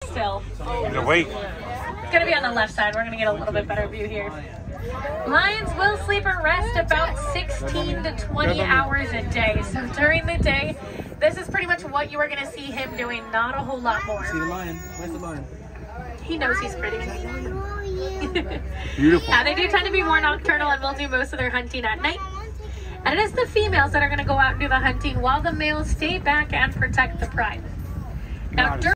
still. The weight. It's going to be on the left side. We're going to get a little bit better view here. Lions will sleep or rest about 16 to 20 hours a day. So during the day, this is pretty much what you are going to see him doing, not a whole lot more. See the lion. Where's the lion? He knows he's pretty. Beautiful. Now, they do tend to be more nocturnal and will do most of their hunting at night. And it is the females that are going to go out and do the hunting while the males stay back and protect the pride. Now,